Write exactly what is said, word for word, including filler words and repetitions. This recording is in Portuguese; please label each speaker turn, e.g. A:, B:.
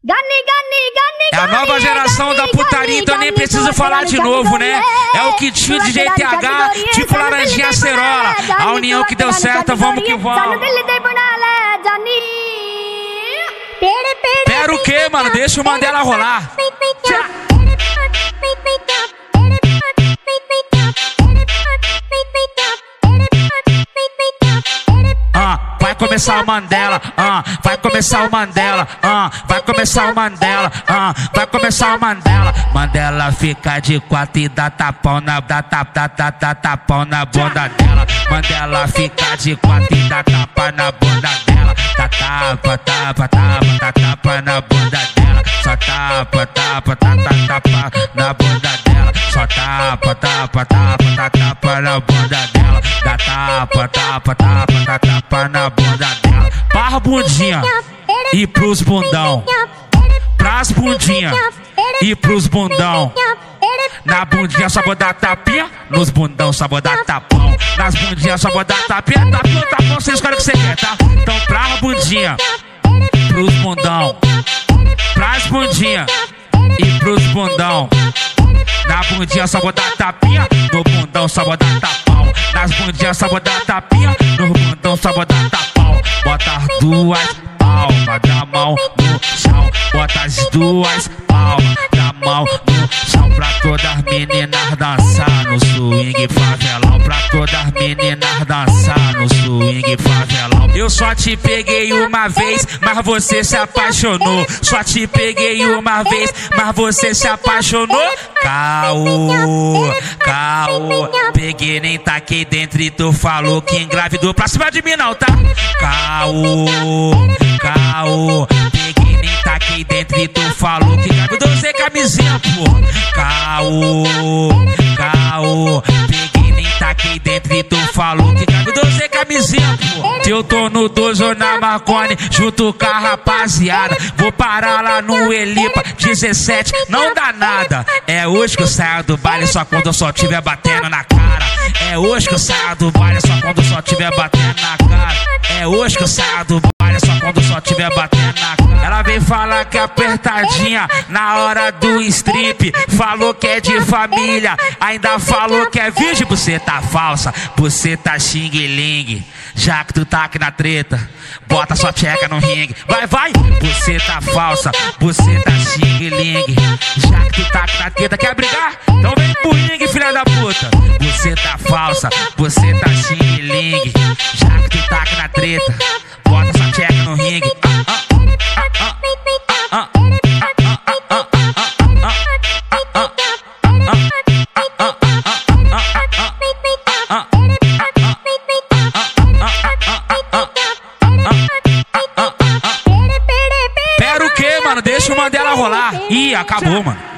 A: É a nova geração da putaria, então nem preciso falar de novo, né? É o Kitinho de G T H, tipo laranjinha acerola. A união que deu certo, vamos que vamos. Pera o que, mano? Deixa o Mandela rolar. Ah, vai começar o Mandela, ah, vai começar o Mandela, ah, vai começar o Mandela, ah, vai começar o Mandela. Mandela fica de quatro e dá tapão na, dá tap, dá, dá, dá tapão na bunda dela. Mandela fica de quatro e dá tapa na bunda dela. Dá tapa, tapa, tapa, dá tapa na bunda dela. Só tapa, tapa, tapa, tapa na bunda dela. Só tapa, tapa, tapa, dá tapa na bunda dela. Dá tapa, tapa, tapa, dá tapa na bunda dela. Barra bundinha e pros bundão. Pras bundinha e pros bundão. Na bundinha só vou dar tapinha, nos bundão só vou dar tapão. Nas bundinhas só vou dar tapinha, tapinha, tapão, você escolhe o que você quer, tá? Então pra bundinha, pros bundão. Pras bundinha e pros bundão. Na bundinha só vou dar tapinha, no bundão só vou dar tapão. Nas bundinhas só vou dar tapinha, no bundão só vou dar tapão. Bota as duas palmas da mão no chão. Bota as duas palmas da mão no chão. Pra todas as meninas dançar no swing favelão. Pra todas as meninas dançar no swing favelão. Eu só te peguei uma vez, mas você se apaixonou. Só te peguei uma vez, mas você se apaixonou. Caô, caô. Peguei, nem taquei dentro e tu falou que engravidou. Pra cima de mim não, tá? Caô, caô. Peguei, nem taquei dentro e tu falou que engravidou. Sem camisinha, pô. Caô, caô. Peguei, nem taquei dentro e tu falou que engravidou. Sem camisinha, pô. Eu tô no dojo na Marconi, junto com a rapaziada. Vou parar lá no Elipa dezessete, não dá nada. É hoje que eu saio do baile, só quando eu só tiver batendo na cara. É hoje que eu saio do baile, só quando eu só tiver batendo na cara. É hoje que eu saio do baile, só quando eu só tiver batendo na cara. Ela vem falar que é apertadinha na hora do strip. Falou que é de família, ainda falou que é virgem. Você tá falsa, você tá xing-ling. Já que tu tá aqui na treta, bota sua tcheca no ringue. Vai, vai! Você tá falsa, você tá xing-ling. Já que tu tá aqui na treta, quer brigar? Então vem pro ringue, filha da puta. Você tá falsa, você tá xing-ling. Já que tu tá aqui na treta, bota sua tcheca no ringue. Ah, ah, ah, ah, ah, ah. Pera o que, mano? Deixa o Mandela rolar. Ih, acabou, mano.